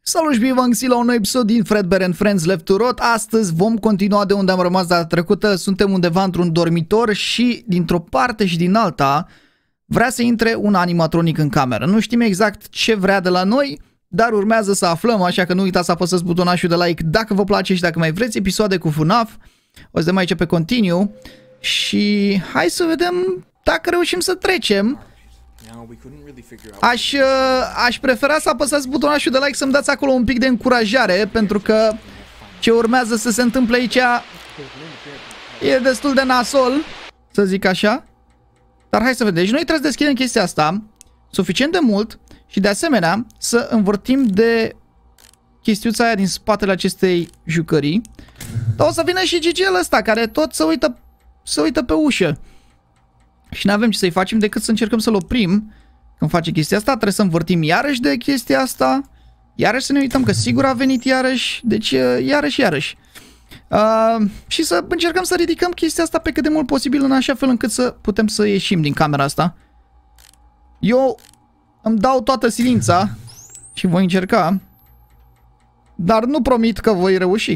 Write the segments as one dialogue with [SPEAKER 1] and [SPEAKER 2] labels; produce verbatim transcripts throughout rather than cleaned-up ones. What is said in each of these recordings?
[SPEAKER 1] Salut și bine v-am găsit la un nou episod din Fredbear and Friends Left to Rot. Astăzi vom continua de unde am rămas data trecută. Suntem undeva într-un dormitor și dintr-o parte și din alta vrea să intre un animatronic în cameră. Nu știm exact ce vrea de la noi, dar urmează să aflăm, așa că nu uitați să apăsați butonașul de like dacă vă place și dacă mai vreți episoade cu F NAF. O să dăm aici pe continue și hai să vedem dacă reușim să trecem. Aș, aș prefera să apăsați butonașul de like, să-mi dați acolo un pic de încurajare, pentru că ce urmează să se întâmple aici e destul de nasol, să zic așa. Dar hai să vedem. Deci noi trebuie să deschidem chestia asta suficient de mult și de asemenea să învârtim de chestiuța aia din spatele acestei jucării. Dar o să vină și Gigel ăsta care tot se uită, se uită pe ușă. Și nu avem ce să-i facem decât să încercăm să-l oprim. Când face chestia asta, trebuie să învârtim iarăși de chestia asta. Iarăși să ne uităm că sigur a venit iarăși. Deci iarăși, iarăși. Uh, și să încercăm să ridicăm chestia asta pe cât de mult posibil, în așa fel încât să putem să ieșim din camera asta. Eu îmi dau toată silința și voi încerca. Dar nu promit că voi reuși.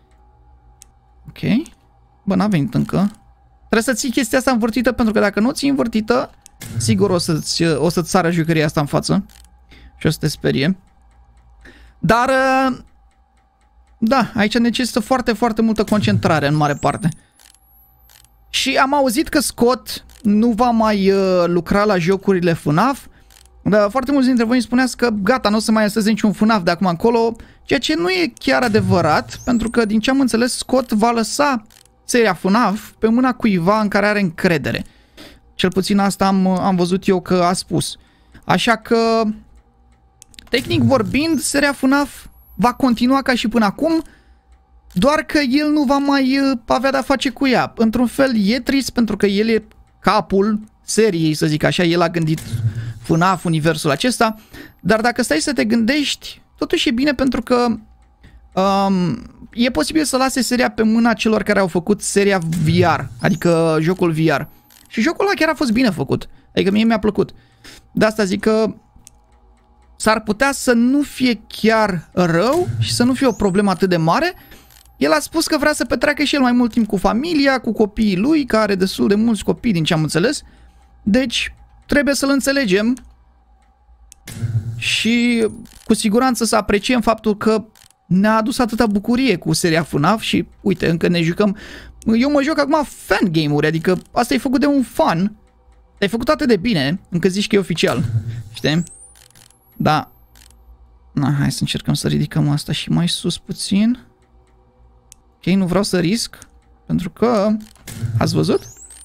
[SPEAKER 1] Ok. Bă, n-a venit încă. Trebuie să ții chestia asta învârtită, pentru că dacă nu ții învârtită, sigur o să-ți o să-ți sară jucăria asta în față și o să te sperie. Dar, da, aici necesită foarte, foarte multă concentrare în mare parte. Și am auzit că Scott nu va mai uh, lucra la jocurile F NAF. Dar foarte mulți dintre voi îmi spuneați că gata, nu o să mai astăzi niciun F NAF de acum încolo, ceea ce nu e chiar adevărat, pentru că din ce am înțeles, Scott va lăsa seria F NAF pe mâna cuiva în care are încredere. Cel puțin asta am, am văzut eu că a spus. Așa că, tehnic vorbind, seria F NAF va continua ca și până acum, doar că el nu va mai avea de-a face cu ea. Într-un fel e trist, pentru că el e capul seriei, să zic așa, el a gândit F NAF, universul acesta, dar dacă stai să te gândești, totuși e bine, pentru că um, e posibil să lase seria pe mâna celor care au făcut seria V R, adică jocul V R. Și jocul ăla chiar a fost bine făcut, adică mie mi-a plăcut. De asta zic că s-ar putea să nu fie chiar rău și să nu fie o problemă atât de mare. El a spus că vrea să petreacă și el mai mult timp cu familia, cu copiii lui, care are destul de mulți copii din ce am înțeles. Deci trebuie să-l înțelegem și cu siguranță să apreciem faptul că ne-a adus atâta bucurie cu seria F NAF și uite, încă ne jucăm. Eu mă joc acum fan game-uri, adică asta e făcut de un fan. Ai făcut atât de bine încât zici că e oficial, știi? Da. Na, hai să încercăm să ridicăm asta și mai sus puțin. Ok, nu vreau să risc, pentru că ați văzut?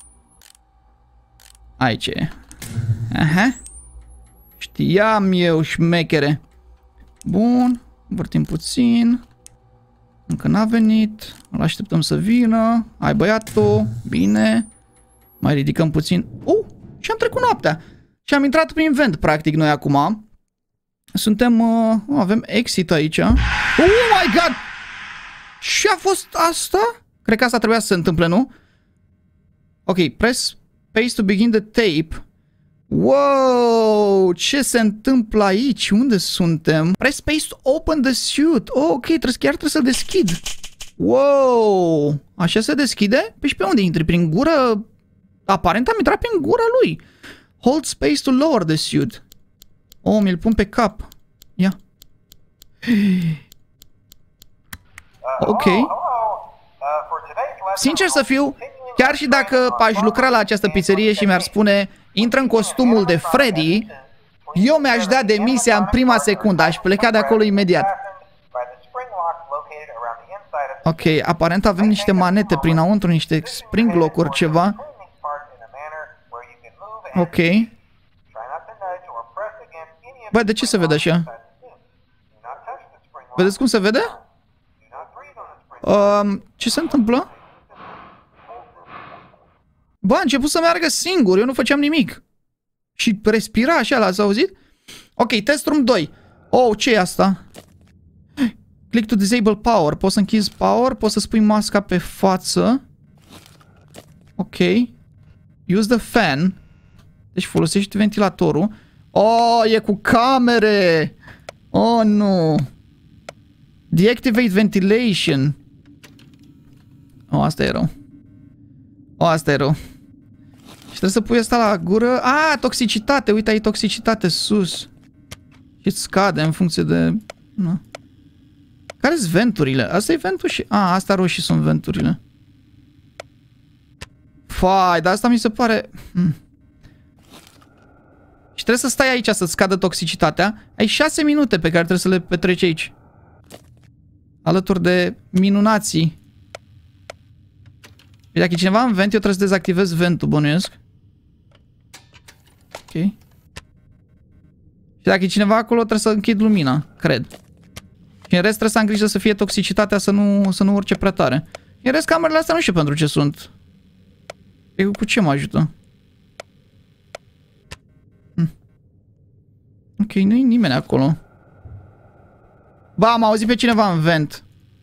[SPEAKER 1] Aici e. Aha. Știam eu, șmechere. Bun. Învârtim puțin. Încă n-a venit. Îl așteptăm să vină. Hai, băiatul. Bine. Mai ridicăm puțin. Uh, și am trecut noaptea. Și am intrat prin vent, practic, noi acum. Suntem... Uh, avem exit aici. Oh my god! Și a fost asta? Cred că asta trebuia să se întâmple, nu? Ok, press space to begin the tape. Wow, ce se întâmplă aici? Unde suntem? Press space to open the suit. Oh, ok, trebuie, chiar trebuie să-l deschid. Wow, așa se deschide? Păi și pe unde intri? Prin gură? Aparent am intrat prin gura lui. Hold space to lower the suit. Oh, mi-l pun pe cap. Ia. Ok. Sincer să fiu, chiar și dacă aș lucra la această pizzerie și mi-ar spune intră în costumul de Freddy, eu mi-aș da demisia în prima secundă, aș pleca de acolo imediat. Ok, aparent avem niște manete prinăuntru, niște spring lock-uri, ceva. Ok. Băi, de ce se vede așa? Vedeți cum se vede? Um, ce se întâmplă? Bă, a început să meargă singur, eu nu făceam nimic. Și respira așa, l-ați auzit? Ok, test room doi. Oh, ce e asta? Click to disable power. Poți să închizi power, poți să spui masca pe față. Ok. Use the fan. Deci folosești ventilatorul. Oh, e cu camere! Oh, nu! Deactivate ventilation. O, asta e rău. O, asta e rău. Și trebuie să pui asta la gură. A, toxicitate. Uite, ai toxicitate sus. Și îți scade în funcție de... Na. Care-s venturile? Asta e ventul și... A, asta roșii sunt venturile. Fai, dar asta mi se pare... Hmm. Și trebuie să stai aici să-ți scadă toxicitatea. Ai șase minute pe care trebuie să le petreci aici. Alături de minunații. Și dacă e cineva în vent, eu trebuie să dezactivez ventul, bănuiesc. Ok. Și dacă e cineva acolo, trebuie să închid lumina, cred. Și în rest trebuie să am grijă să fie toxicitatea, să nu, să nu urce prea tare. În rest, camerele astea nu știu pentru ce sunt. E cu ce mă ajută? Hm. Ok, nu-i nimeni acolo. Ba, am auzit pe cineva în vent.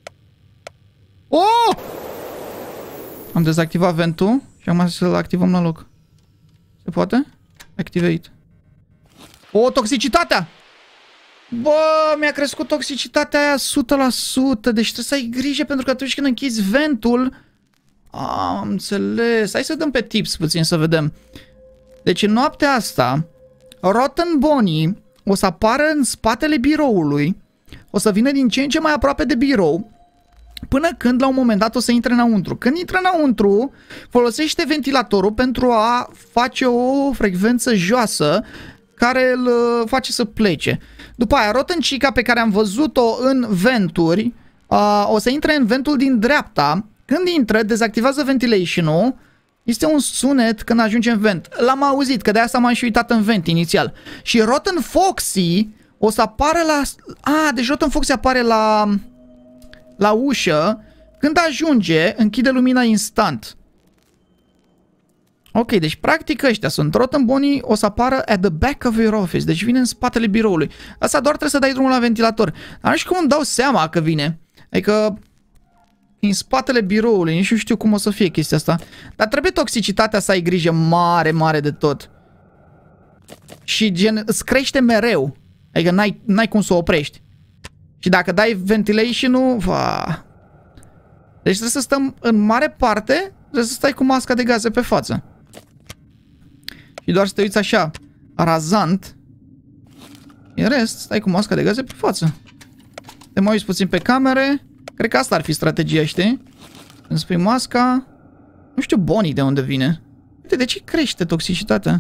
[SPEAKER 1] Oh! Am dezactivat ventul și am să-l activăm la loc. Se poate? Activate. O, toxicitatea! Bă, mi-a crescut toxicitatea aia o sută la sută. Deci trebuie să ai grijă pentru că atunci când închizi ventul... Am înțeles. Hai să dăm pe tips puțin să vedem. Deci în noaptea asta Rotten Bonnie o să apară în spatele biroului. O să vină din ce în ce mai aproape de birou. Până când la un moment dat o să intre înăuntru. Când intră înăuntru, folosește ventilatorul pentru a face o frecvență joasă care îl face să plece. După aia, Rotten Chica pe care am văzut-o în venturi, uh, o să intre în ventul din dreapta. Când intră, dezactivează ventilation-ul. Este un sunet când ajunge în vent. L-am auzit, că de asta m-am și uitat în vent inițial. Și Rotten Foxy o să apară la... A, deci Rotten Foxy apare la... la ușă. Când ajunge, închide lumina instant. Ok, deci practic ăștia sunt. Rotten Bonnie o să apară at the back of your office. Deci vine în spatele biroului. Asta doar trebuie să dai drumul la ventilator. Dar nu știu cum îmi dau seama că vine. Adică... în spatele biroului, nici nu știu cum o să fie chestia asta. Dar trebuie toxicitatea să ai grijă mare, mare de tot. Și gen, îți crește mereu. Adică n-ai, n-ai cum să o oprești. Și dacă dai ventilation-ul, va... Deci trebuie să stăm în mare parte, trebuie să stai cu masca de gaze pe față. Și doar să te uiți așa, razant. În rest, stai cu masca de gaze pe față. Te mai uiți puțin pe camere. Cred că asta ar fi strategia, știi? Când spui masca... Nu știu Bonnie de unde vine. Uite, de ce crește toxicitatea?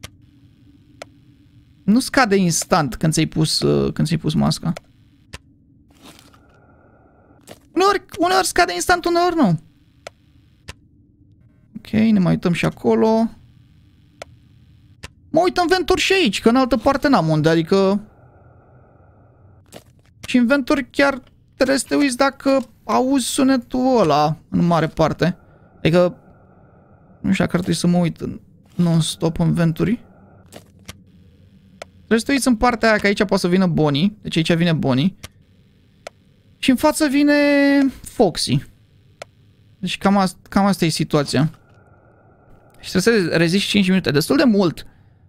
[SPEAKER 1] Nu scade instant când ți-ai pus, uh, când ți-ai pus masca. Uneori, uneori scade instant, uneori nu. Ok, ne mai uităm și acolo. Mă uit în venturi și aici, că în altă parte n-am unde, adică... Și în venturi chiar... Trebuie să te uiți dacă auzi sunetul ăla în mare parte. Adică nu știu dacă ar trebui să mă uit non-stop în venturi. Trebuie să te uiți în partea aia, că aici poate să vină Bonnie. Deci aici vine Bonnie. Și în față vine Foxy. Deci cam, asta, cam asta e situația. Și trebuie să reziști cinci minute. Destul de mult.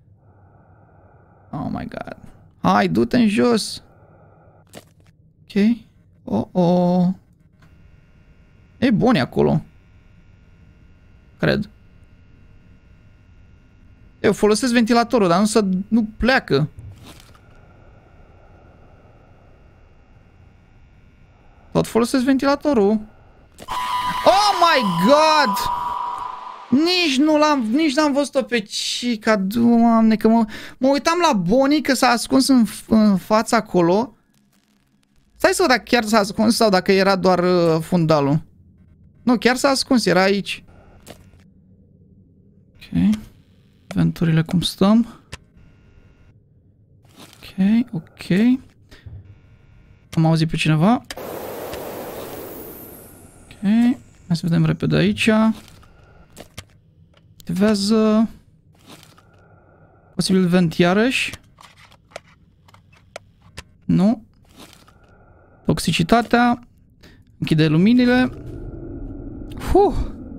[SPEAKER 1] Oh my god. Hai, du-te în jos. Ok. Oh, oh. E Bonnie acolo. Cred. Eu folosesc ventilatorul, dar nu să nu pleacă. Tot folosesc ventilatorul. Oh my god! Nici nu l-am, nici n-am văzut-o pe Chica, Doamne, că mă, mă uitam la Bonnie că s-a ascuns în, în fața acolo. Stai să văd dacă chiar s-a ascuns sau dacă era doar uh, fundalul. Nu, chiar s-a ascuns, era aici. Ok. Venturile cum stăm. Ok, ok. Am auzit pe cineva. Ok. Hai să vedem repede aici. Activează. Posibil vent iarăși. Nu. Toxicitatea. Închide luminile. Fuh.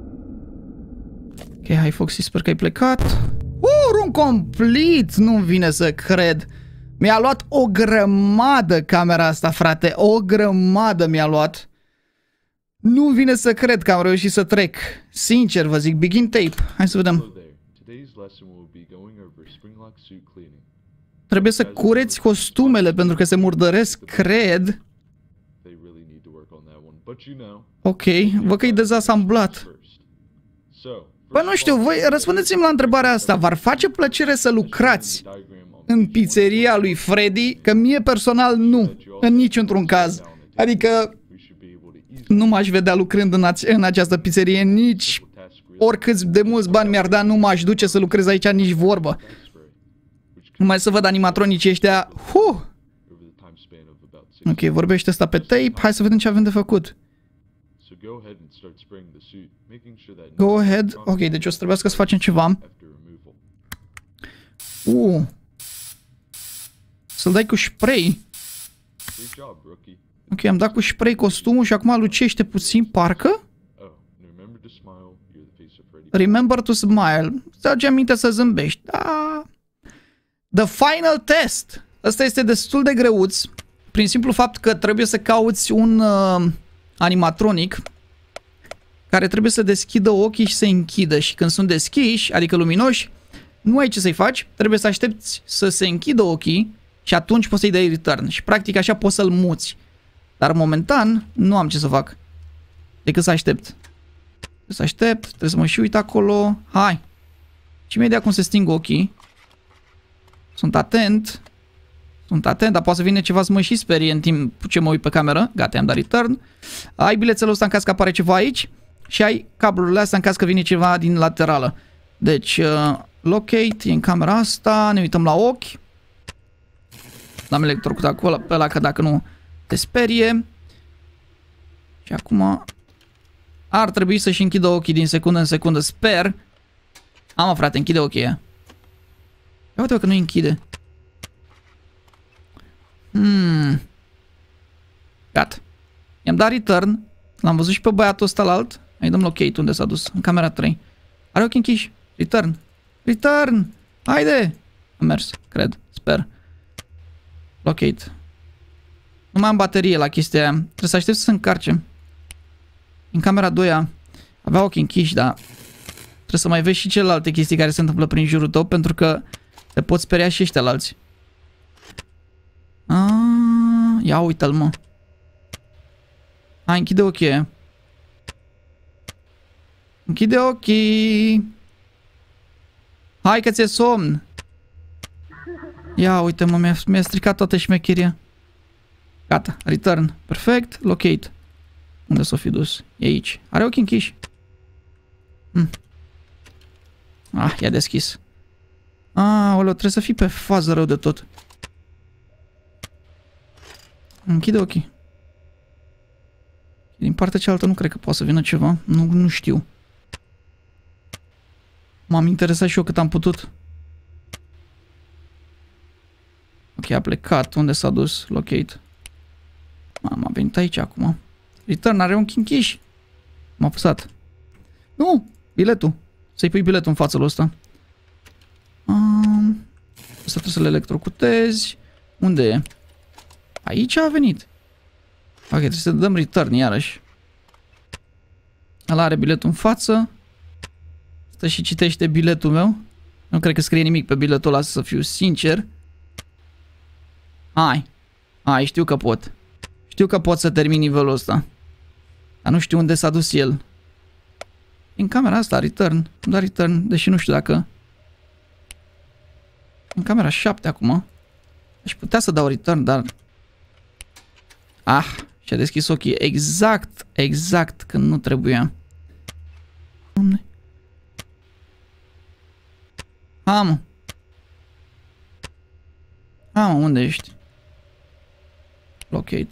[SPEAKER 1] Ok, hai Foxy, sper că ai plecat. Uh, run complet! Nu-mi vine să cred. Mi-a luat o grămadă camera asta, frate. O grămadă mi-a luat. Nu vine să cred că am reușit să trec. Sincer vă zic, begin tape. Hai să vedem. Trebuie să cureți costumele pentru că se murdăresc, cred. Ok, văd că e dezasamblat. Bă, nu știu, voi răspundeți-mi la întrebarea asta. V-ar face plăcere să lucrați în pizzeria lui Freddy? Că mie personal nu, în niciun caz. Adică nu m-aș vedea lucrând în, în această pizzerie, nici oricâți de mulți bani mi-ar da, nu m-aș duce să lucrez aici nici vorbă. Numai să văd animatronicii ăștia. Huh! Ok, vorbește asta pe tape. Hai să vedem ce avem de făcut. Go ahead. Ok, deci o să trebuiască să facem ceva. Uh. Să-l dai cu spray. Ok, am dat cu spray costumul și acum lucește puțin, parcă. Remember to smile. Să-ți aminte să zâmbești. Da. The final test. Ăsta este destul de greuț. Prin simplu fapt că trebuie să cauți un uh, animatronic care trebuie să deschidă ochii și să închidă. Și când sunt deschiși, adică luminoși, nu ai ce să-i faci. Trebuie să aștepți să se închidă ochii și atunci poți să-i dai return. Și practic așa poți să-l muți. Dar momentan nu am ce să fac decât să aștept. Trebuie să aștept, trebuie să mă și uit acolo. Hai. Și imediat cum se sting ochii. Sunt atent. Sunt atent, dar poate să vină ceva să mă și sperie în timp ce mă uit pe cameră. Gata, am dat return. Ai bilețelul ăsta în caz că apare ceva aici. Și ai cablurile astea în caz că vine ceva din laterală. Deci, uh, locate, e în camera asta. Ne uităm la ochi. L-am electrocutat acolo pe ăla, că dacă nu te sperie. Și acum ar trebui să-și închidă ochii din secundă în secundă, sper. Am, frate, închide ochii ăia. Ia uite că nu închide. Hmm. Gata. I-am dat return. L-am văzut și pe băiatul ăsta la alt. Hai dăm locate unde s-a dus. În camera trei. Are ochii închiși. Return. Return. Haide. A mers, cred. Sper. Locate. Nu mai am baterie la chestia aia. Trebuie să aștept să se încarce. În camera doi avea ochii închiși, dar trebuie să mai vezi și celelalte chestii care se întâmplă prin jurul tău, pentru că te pot speria și ăștia la alții. Ah, ia uite-l, mă. Hai, închide ochii. Închide ochii. Hai că ți-e somn. Ia uite, mă, mi-a mi stricat toată șmecheria. Gata, return. Perfect, locate. Unde s-o fi dus? E aici. Are ochii închiși. Hm. Ah, i-a deschis. Ah, oleo, trebuie să fii pe fază rău de tot. Închide ochii. Din partea cealaltă nu cred că poate să vină ceva. Nu, nu știu. M-am interesat și eu cât am putut. Ok, a plecat. Unde s-a dus? Locate. M-a venit aici acum. Return, are un închiși. M-a apăsat. Nu! Biletul. Să-i pui biletul în fața lui ăsta. Um, Asta trebuie să le electrocutezi. Unde e? Aici a venit. Ok, trebuie să dăm return iarăși. Ăla are biletul în față. Stă și citește biletul meu. Nu cred că scrie nimic pe biletul ăla, să fiu sincer. Hai. Hai, știu că pot. Știu că pot să termin nivelul ăsta. Dar nu știu unde s-a dus el. În camera asta, return. Da, return, deși nu știu dacă... În camera șapte acum. Aș putea să dau return, dar... Ah, și-a deschis ochii exact, exact când nu trebuia. Doamne. Ha, mă. Ha, mă, unde ești? Locate.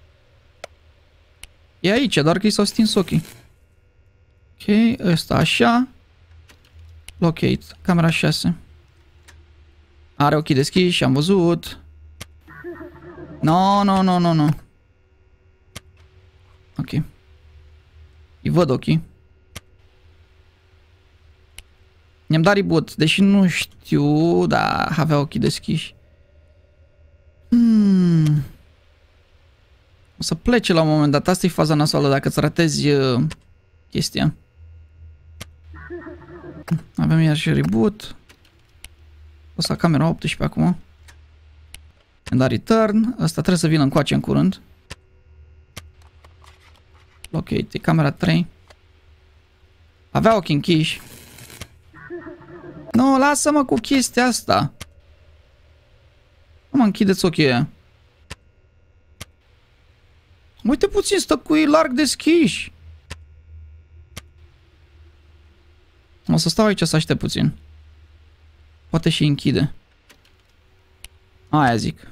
[SPEAKER 1] E aici, doar că i s-au stins ochii. Ok, ăsta așa. Locate, camera șase. Are ochii deschiși, am văzut. No, no, no, no, no. Ok. Îi văd ochii. I-am dat reboot, deși nu știu, dar avea ochii deschiși. Hmm. O să plece la un moment dat. Asta e faza nasoală dacă îți ratezi uh, chestia. Avem iar și reboot. O să camera optsprezece acum. And a return. Asta trebuie să vină încoace în curând. Ok, e camera trei. Avea ochii închiși. Nu, lasă-mă cu chestia asta. Nu mă închideți ochii aia. Uite puțin, stă cu ei larg deschiși. O să stau aici să aștept puțin. Poate și închide. Aia zic.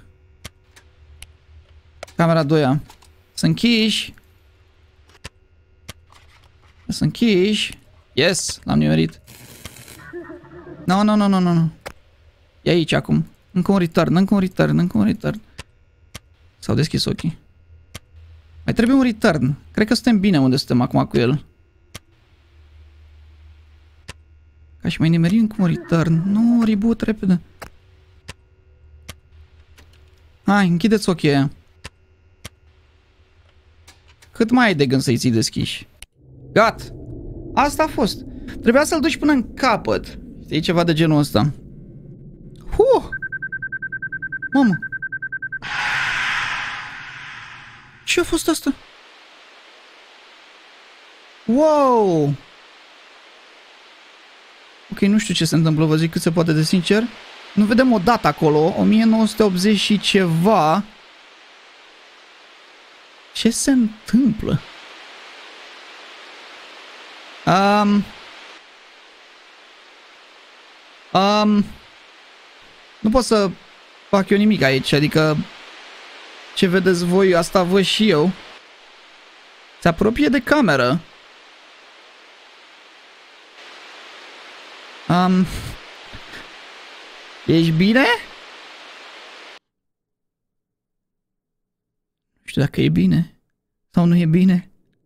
[SPEAKER 1] Camera doi. Sunt închiși. Sunt închiși. Yes, l-am nimerit. Nu, nu, nu, nu, nu. E aici acum. Încă un return, încă un return, încă un return. S-au deschis ochii. Mai trebuie un return. Cred că suntem bine unde suntem acum cu el. Ca și mai nimerim încă un return. Nu, reboot, repede. Hai, închideți ochii aia. Cât mai ai de gând să-i ții deschiși? Gata. Asta a fost. Trebuia să-l duci până în capăt. Știi, ceva de genul ăsta. Huh! Mamă! Ce a fost asta? Wow! Ok, nu știu ce se întâmplă, vă zic cât se poate de sincer. Nu vedem o dată acolo, o mie nouă sute optzeci și ceva. Ce se întâmplă? Um, um, nu pot să fac eu nimic aici, adică ce vedeți voi, asta văd și eu. Se apropie de cameră. Um, ești bine? Nu știu dacă e bine sau nu e bine.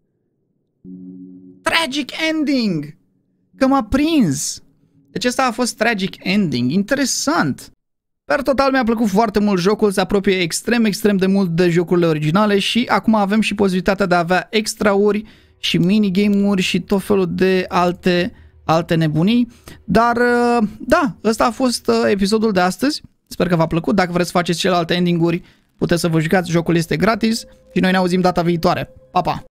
[SPEAKER 1] Tragic ending! Că m-a prins! Deci ăsta a fost tragic ending. Interesant! Per total mi-a plăcut foarte mult jocul, se apropie extrem, extrem de mult de jocurile originale și acum avem și posibilitatea de a avea extrauri și minigame-uri și tot felul de alte, alte nebunii. Dar da, ăsta a fost episodul de astăzi. Sper că v-a plăcut. Dacă vreți să faceți celelalte ending-uri, puteți să vă jucați. Jocul este gratis și noi ne auzim data viitoare. Pa, pa!